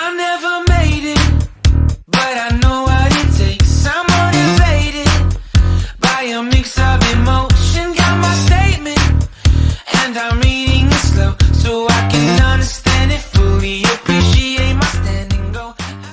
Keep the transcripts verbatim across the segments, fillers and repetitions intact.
I never made it, but I know what it takes. I'm motivated by a mix of emotion. Got my statement, and I'm reading it slow, so I can understand it fully. Appreciate my standing go.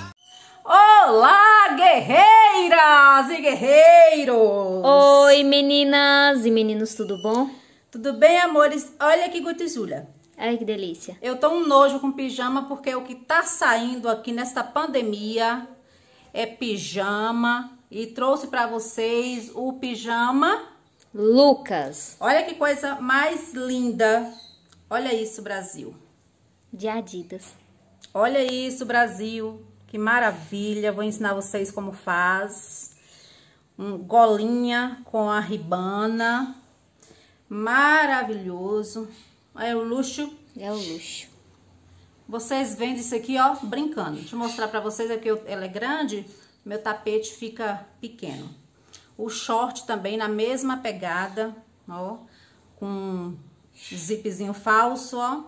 Olá, guerreiras e guerreiros! Oi, meninas e meninos, tudo bom? Tudo bem, amores? Olha que gotizula. Ai, que delícia. Eu tô um nojo com pijama porque o que tá saindo aqui nesta pandemia é pijama. E trouxe pra vocês o pijama Lucas. Olha que coisa mais linda. Olha isso, Brasil. De Adidas. Olha isso, Brasil. Que maravilha. Vou ensinar vocês como faz. Um golinha com a ribana. Maravilhoso. É o luxo. É o luxo. Vocês vendem isso aqui, ó, brincando. Deixa eu mostrar pra vocês aqui. Ela é grande. Meu tapete fica pequeno. O short também na mesma pegada, ó. Com zipzinho falso, ó.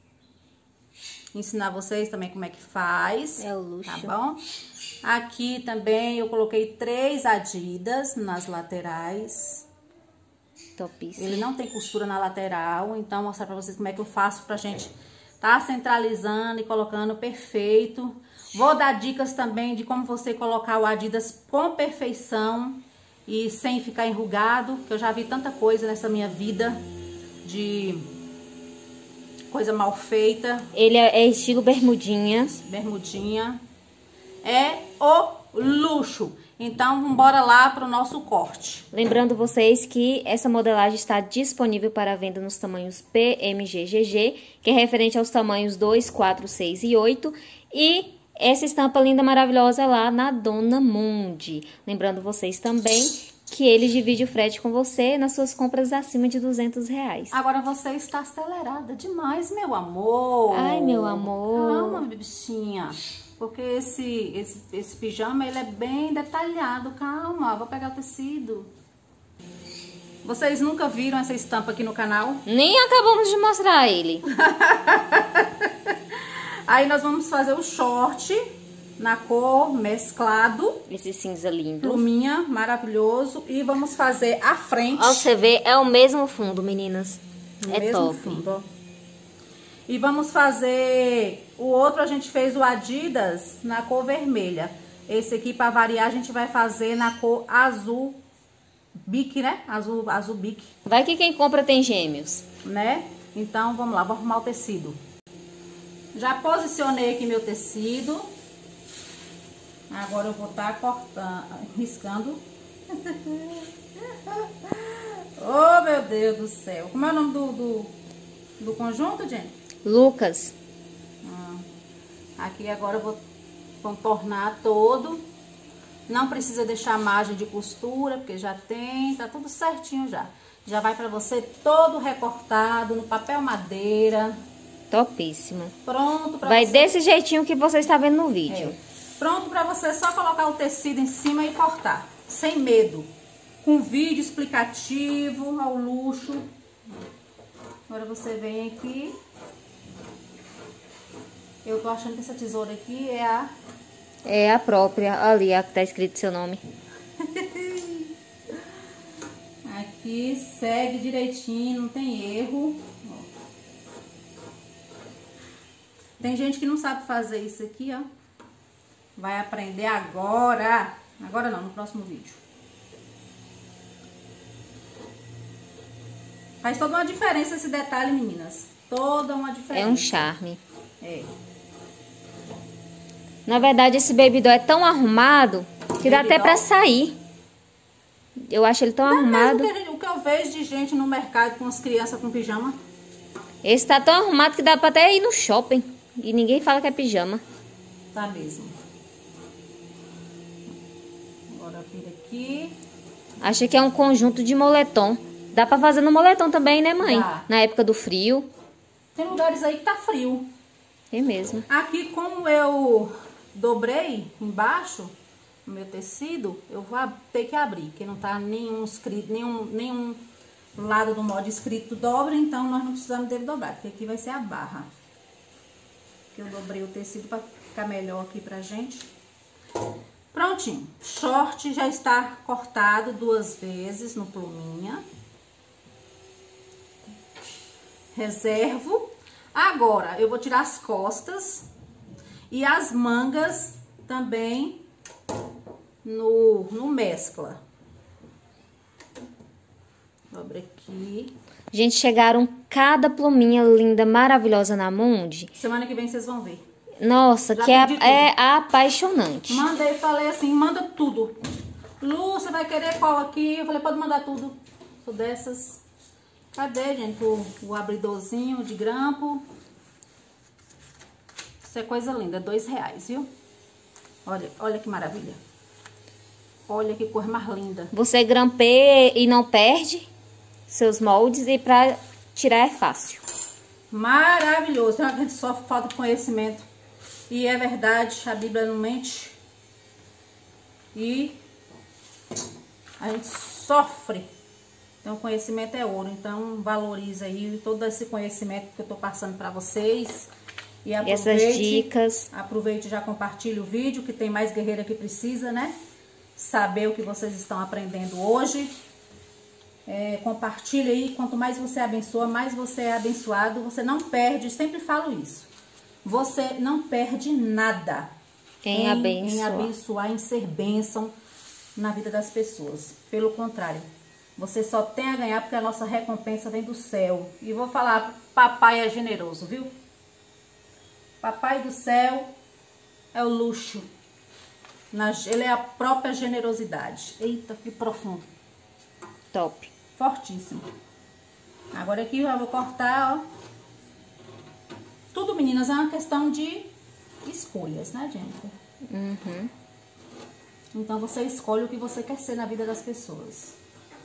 Ensinar vocês também como é que faz. É o luxo. Tá bom? Aqui também eu coloquei três Adidas nas laterais. Topíssimo. Ele não tem costura na lateral, então vou mostrar pra vocês como é que eu faço pra gente tá centralizando e colocando perfeito. Vou dar dicas também de como você colocar o Adidas com perfeição e sem ficar enrugado, que eu já vi tanta coisa nessa minha vida de coisa mal feita. Ele é, é estilo bermudinha. Bermudinha. É o luxo. Então, bora lá para o nosso corte. Lembrando vocês que essa modelagem está disponível para venda nos tamanhos P, M, G, G G, que é referente aos tamanhos dois, quatro, seis e oito. E essa estampa linda, maravilhosa lá na Dona Mundi. Lembrando vocês também que ele divide o frete com você nas suas compras acima de duzentos reais. Agora você está acelerada demais, meu amor. Ai, meu amor. Calma, bichinha. Porque esse, esse, esse pijama, ele é bem detalhado. Calma, vou pegar o tecido. Vocês nunca viram essa estampa aqui no canal? Nem acabamos de mostrar ele. Aí nós vamos fazer o short na cor mesclado. Esse cinza lindo. Pluminha, maravilhoso. E vamos fazer a frente. Ó, você vê, é o mesmo fundo, meninas. No é mesmo top. Fundo, ó. E vamos fazer o outro, a gente fez o Adidas na cor vermelha. Esse aqui, para variar, a gente vai fazer na cor azul bique, né? Azul, azul bique. Vai que quem compra tem gêmeos. Né? Então, vamos lá, vou arrumar o tecido. Já posicionei aqui meu tecido. Agora eu vou estar cortando, riscando. Oh, meu Deus do céu. Como é o nome do, do, do conjunto, gente? Lucas. Ah, aqui agora eu vou contornar todo. Não precisa deixar margem de costura, porque já tem, tá tudo certinho já. Já vai pra você todo recortado no papel madeira. Topíssimo. Pronto pra Vai você. desse jeitinho que você está vendo no vídeo. É. Pronto pra você só colocar o tecido em cima e cortar. Sem medo. Com vídeo explicativo ao luxo. Agora você vem aqui. Eu tô achando que essa tesoura aqui é a... É a própria, ali, a que tá escrito seu nome. Aqui segue direitinho, não tem erro. Ó. Tem gente que não sabe fazer isso aqui, ó. Vai aprender agora. Agora não, no próximo vídeo. Faz toda uma diferença esse detalhe, meninas. Toda uma diferença. É um charme. É. Na verdade, esse baby doll é tão arrumado que dá Baby até doll? pra sair. Eu acho ele tão Não é arrumado. mesmo que a gente- o que eu vejo de gente no mercado com as crianças com pijama. Esse tá tão arrumado que dá pra até ir no shopping. E ninguém fala que é pijama. Tá mesmo. Agora vira aqui. Acho que é um conjunto de moletom. Dá pra fazer no moletom também, né, mãe? Dá. Na época do frio. Tem lugares aí que tá frio. É mesmo. Aqui, como eu dobrei embaixo o meu tecido, eu vou ter que abrir, porque não tá nenhum escrito, nenhum, nenhum lado do molde escrito dobra, então nós não precisamos dele dobrar, porque aqui vai ser a barra. que eu dobrei o tecido para ficar melhor aqui pra gente. Prontinho. Short já está cortado duas vezes no pluminha. Reservo. Agora, eu vou tirar as costas e as mangas também no, no mescla. Dobra aqui. Gente, chegaram cada pluminha linda, maravilhosa na Mundi. Semana que vem vocês vão ver. Nossa, Já que é, pedi é apaixonante. Mandei, falei assim, manda tudo. Lu, você vai querer qual aqui? Eu falei, pode mandar tudo. Sou dessas. Cadê, gente? O, o abridorzinho de grampo. Isso é coisa linda, dois reais, viu? Olha, olha que maravilha. Olha que cor mais linda. Você grampeia e não perde seus moldes e pra tirar é fácil. Maravilhoso. A gente só falta de conhecimento. E é verdade, a Bíblia não mente. E a gente sofre. Então, o conhecimento é ouro. Então, valoriza aí todo esse conhecimento que eu tô passando para vocês. E aproveite, essas dicas. Aproveite e já compartilhe o vídeo, que tem mais guerreira que precisa, né? Saber o que vocês estão aprendendo hoje. É, compartilhe aí. Quanto mais você abençoa, mais você é abençoado. Você não perde, sempre falo isso. Você não perde nada Em, em abençoar. em abençoar, em ser bênção na vida das pessoas. Pelo contrário, você só tem a ganhar porque a nossa recompensa vem do céu. E vou falar, papai é generoso, viu? Papai do céu é o luxo. Ele é a própria generosidade. Eita, que profundo. Top. Fortíssimo. Agora aqui eu vou cortar, ó. Tudo, meninas, é uma questão de escolhas, né, gente? Uhum. Então, você escolhe o que você quer ser na vida das pessoas.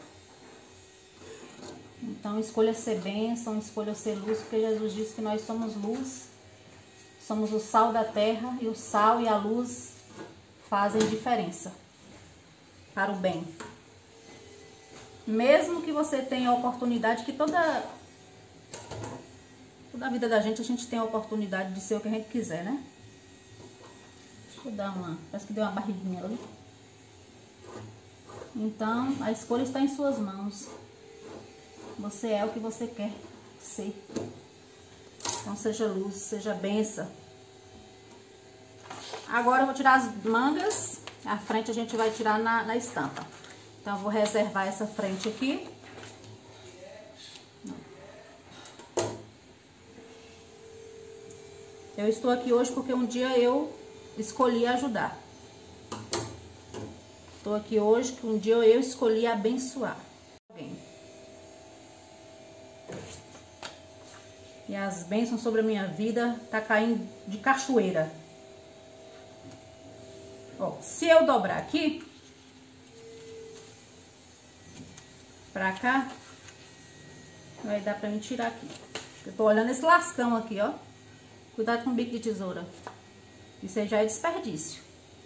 Então, escolha ser bênção, escolha ser luz, porque Jesus disse que nós somos luz, somos o sal da terra, e o sal e a luz fazem diferença para o bem. Mesmo que você tenha a oportunidade, que toda, toda a vida da gente, a gente tem a oportunidade de ser o que a gente quiser, né? Deixa eu dar uma, parece que deu uma barriguinha ali. Então, a escolha está em suas mãos. Você é o que você quer ser. Então, seja luz, seja bênção. Agora, eu vou tirar as mangas. A frente a gente vai tirar na, na estampa. Então, eu vou reservar essa frente aqui. Eu estou aqui hoje porque um dia eu escolhi ajudar. Estou aqui hoje porque um dia eu escolhi abençoar alguém. E as bênçãos sobre a minha vida tá caindo de cachoeira. Ó, se eu dobrar aqui pra cá, vai dar pra mim tirar aqui. Eu tô olhando esse lascão aqui, ó. Cuidado com o bico de tesoura. Isso aí já é desperdício.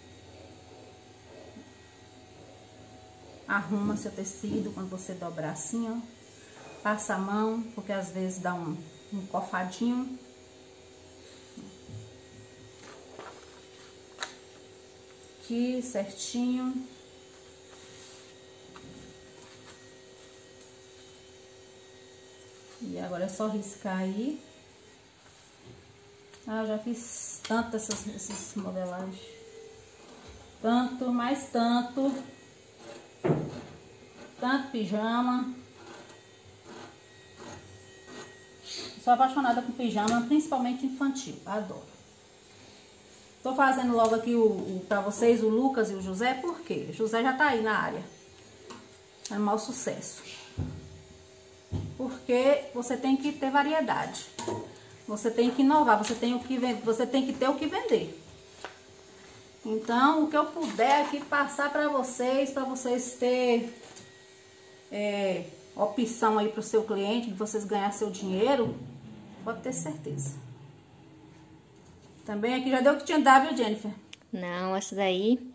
Arruma seu tecido quando você dobrar assim, ó. Passa a mão, porque às vezes dá um, um cofadinho. Aqui, certinho. E agora é só riscar aí. Ah, eu já fiz tanto essas, essas modelagens. Tanto, mais tanto. Tanto pijama. Sou apaixonada por pijama, principalmente infantil. Adoro. Tô fazendo logo aqui o, o, pra vocês o Lucas e o José, por quê? O José já tá aí na área. É um mau sucesso. Porque você tem que ter variedade. Você tem que inovar, você tem, o que, você tem que ter o que vender. Então, o que eu puder aqui passar pra vocês, pra vocês terem é, opção aí pro seu cliente, de vocês ganhar seu dinheiro, pode ter certeza. Também aqui já deu o que tinha de dar, viu, Jennifer? Não, essa daí...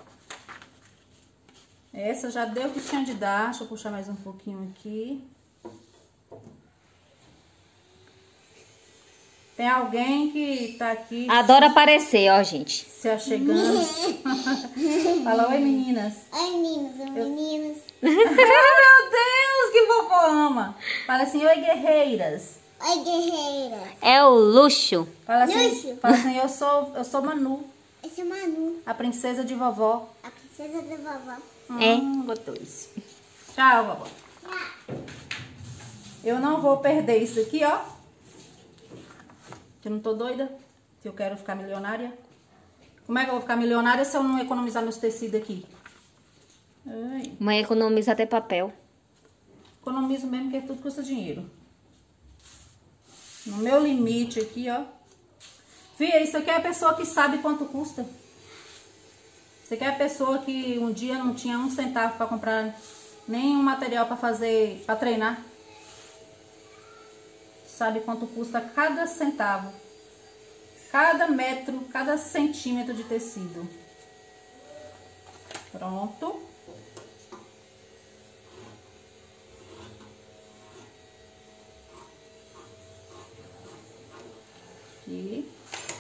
Essa já deu o que tinha de dar. Deixa eu puxar mais um pouquinho aqui. Tem alguém que tá aqui... Adora aparecer, ó, gente. Se achegando. Fala, oi, meninas. Oi, meninos, oi, meninos. Meu Deus, que vovó ama. Fala assim, oi, guerreiras. Oi, guerreira. É o luxo. Fala assim, Luxo. fala assim eu, sou, eu sou Manu, Eu sou Manu, a princesa de vovó. a princesa da vovó. É. Hum, botou isso. Tchau, vovó. Eu não vou perder isso aqui, ó. Que eu não tô doida. Se eu quero ficar milionária. Como é que eu vou ficar milionária se eu não economizar meus tecidos aqui? Ai, Mãe economiza até papel. economizo mesmo porque tudo custa dinheiro. No meu limite aqui, ó. Fia, isso aqui é a pessoa que sabe quanto custa. Isso aqui é a pessoa que um dia não tinha um centavo para comprar nenhum material para fazer, para treinar. Sabe quanto custa cada centavo, cada metro, cada centímetro de tecido. Pronto. Aqui.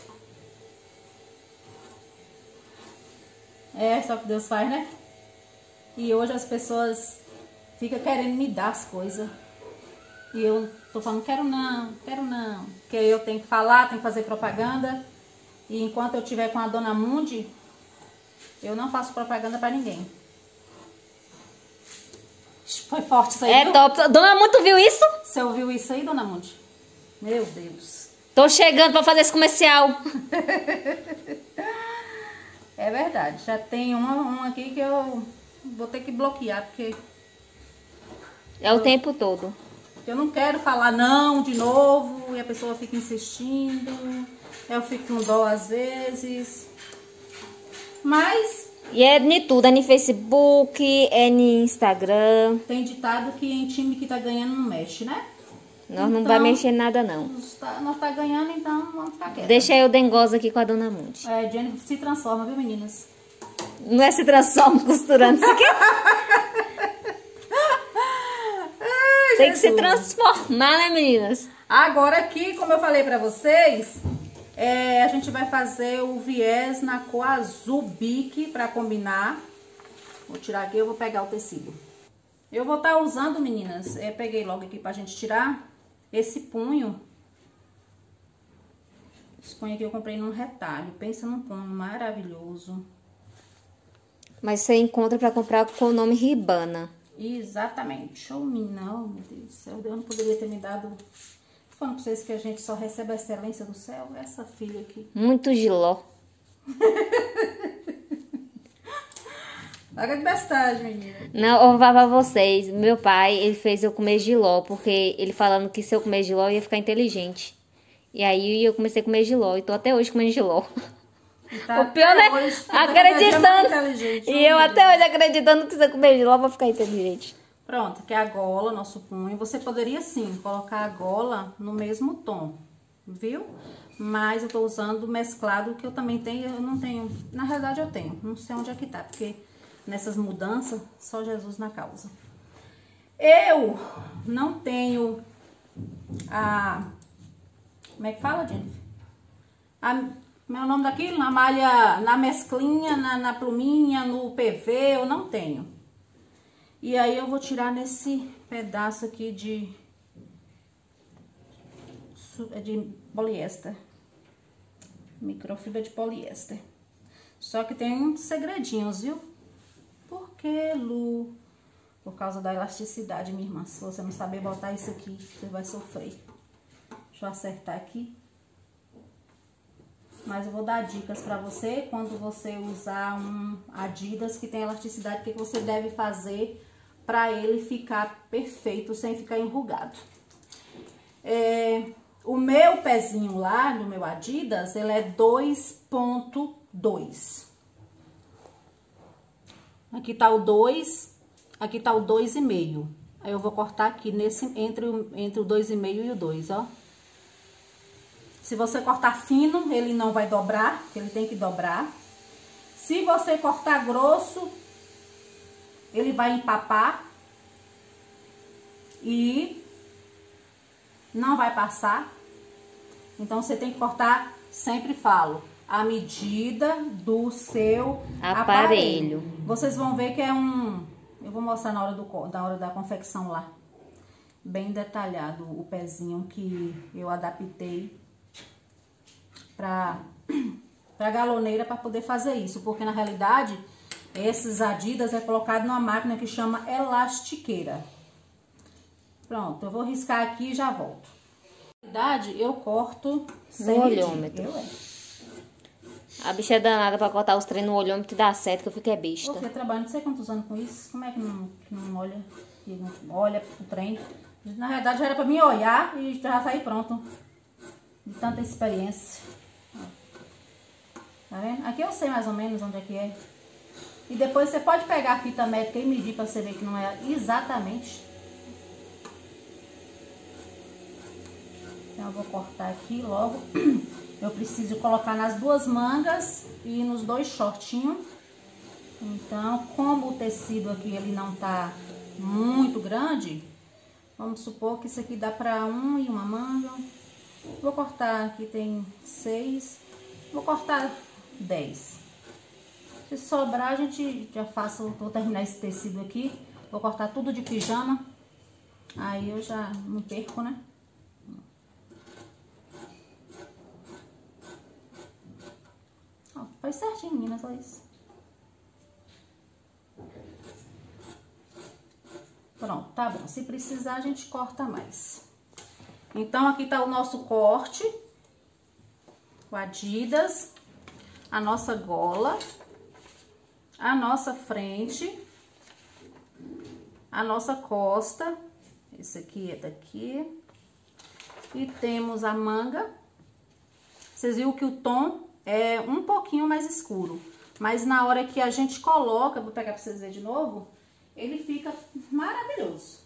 É só que Deus faz, né? E hoje as pessoas ficam querendo me dar as coisas. E eu tô falando, quero não, quero não. Porque eu tenho que falar, tenho que fazer propaganda. E enquanto eu estiver com a Dona Mundi, eu não faço propaganda pra ninguém. Foi forte isso aí, É viu? top. Dona Muito viu isso? Você ouviu isso aí, Dona Mundi? Meu Deus. Tô chegando pra fazer esse comercial. É verdade. Já tem uma, uma aqui que eu vou ter que bloquear, porque É o tempo todo. eu não quero falar não de novo e a pessoa fica insistindo. Eu fico com dó às vezes. Mas E é de tudo. É no Facebook, é no Instagram. tem ditado que em time que tá ganhando não mexe, né? Nós não Então, vai mexer em nada, não. Nós tá, nós tá ganhando, então vamos ficar quietos. Deixa eu dengosa aqui com a Dona Mundi. É, Jenny se transforma, viu, meninas? Não é se transforma costurando isso aqui. Ai, Tem que se Jesus. transformar, né, meninas? Agora aqui, como eu falei pra vocês, é, a gente vai fazer o viés na cor azul bique pra combinar. Vou tirar aqui, eu vou pegar o tecido. Eu vou estar usando, meninas, é, peguei logo aqui pra gente tirar esse punho. Esse punho aqui eu comprei num retalho. Pensa num punho maravilhoso. Mas você encontra pra comprar com o nome Ribana. Exatamente. Show me não, meu Deus do céu. Deus não poderia ter me dado... Falando pra vocês que a gente só recebe a excelência do céu. Essa filha aqui. Muito giló. Paga de bestagem, menina. Não, eu vou falar pra vocês. Meu pai, ele fez eu comer giló, porque ele falando que se eu comer giló, eu ia ficar inteligente. E aí eu comecei a comer giló, e tô até hoje comendo giló. E tá O pior, né? até hoje, tá Acreditando. inteligente, E eu né? até hoje acreditando que se eu comer giló, eu vou ficar inteligente. Pronto, que é a gola, nosso punho. Você poderia sim colocar a gola no mesmo tom, viu? Mas eu tô usando mesclado, que eu também tenho, eu não tenho. Na realidade eu tenho, não sei onde é que tá, porque nessas mudanças, só Jesus na causa. Eu não tenho a... Como é que fala, Jennifer? A, como é o nome daquilo? Na malha, na mesclinha, na, na pluminha, no P V, eu não tenho. E aí eu vou tirar nesse pedaço aqui de, de poliéster. Microfibra de poliéster. Só que tem uns segredinhos, viu? Por que, Lu? Por causa da elasticidade, minha irmã. Se você não saber botar isso aqui, você vai sofrer. Deixa eu acertar aqui. Mas eu vou dar dicas pra você quando você usar um Adidas que tem elasticidade, o que você deve fazer pra ele ficar perfeito, sem ficar enrugado. É, o meu pezinho lá, do meu Adidas, ele é dois ponto dois. Aqui tá o dois, aqui tá o dois e meio. Aí eu vou cortar aqui nesse, entre, o, entre o dois e meio e o dois, ó. Se você cortar fino, ele não vai dobrar, porque ele tem que dobrar. Se você cortar grosso, ele vai empapar e não vai passar. Então, você tem que cortar, sempre falo, a medida do seu aparelho. Aparelho. Vocês vão ver que é um... Eu vou mostrar na hora, do, na hora da confecção lá. Bem detalhado o pezinho que eu adaptei pra, pra galoneira para poder fazer isso. Porque, na realidade, esses Adidas é colocado numa máquina que chama elastiqueira. Pronto, eu vou riscar aqui e já volto. Na realidade, eu corto sem no olhômetro. Eu, é. A bicha é danada pra cortar os treinos no olhômetro e dá certo, que eu fico é besta. Porque trabalho não sei quantos anos com isso, como é que não, que não olha, que não olha o trem? Na verdade, já era pra mim olhar e já sair pronto. De tanta experiência. Tá vendo? Aqui eu sei mais ou menos onde é que é. E depois você pode pegar a fita métrica e medir pra você ver que não é exatamente. Então eu vou cortar aqui logo. Eu preciso colocar nas duas mangas e nos dois shortinhos. Então, como o tecido aqui ele não tá muito grande, vamos supor que isso aqui dá pra um e uma manga. Vou cortar, aqui tem seis, vou cortar dez. Se sobrar, a gente já faça, vou terminar esse tecido aqui. Vou cortar tudo de pijama, aí eu já não perco, né? Ó, faz certinho, meninas, olha isso. Pronto, tá bom. Se precisar, a gente corta mais. Então, aqui tá o nosso corte. O Adidas. A nossa gola. A nossa frente. A nossa costa. Esse aqui é daqui. E temos a manga. Vocês viram que o tom é um pouquinho mais escuro. Mas na hora que a gente coloca, vou pegar pra vocês verem de novo, ele fica maravilhoso.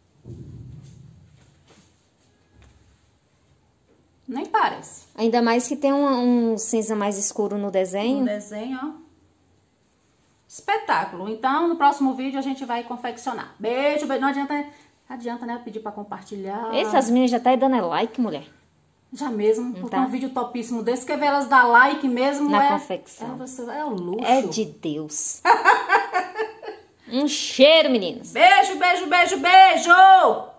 Nem parece. Ainda mais que tem um, um cinza mais escuro no desenho. No desenho, ó. Espetáculo. Então, no próximo vídeo a gente vai confeccionar. Beijo, beijo. Não adianta, não adianta, né? Pedir pra compartilhar. Essas meninas já tá aí dando like, mulher. Já mesmo. Porque tá. um vídeo topíssimo desse, quer ver elas dar like mesmo. Na é, confecção. É, você, é o luxo. É de Deus. Um cheiro, meninas. Beijo, beijo, beijo, beijo!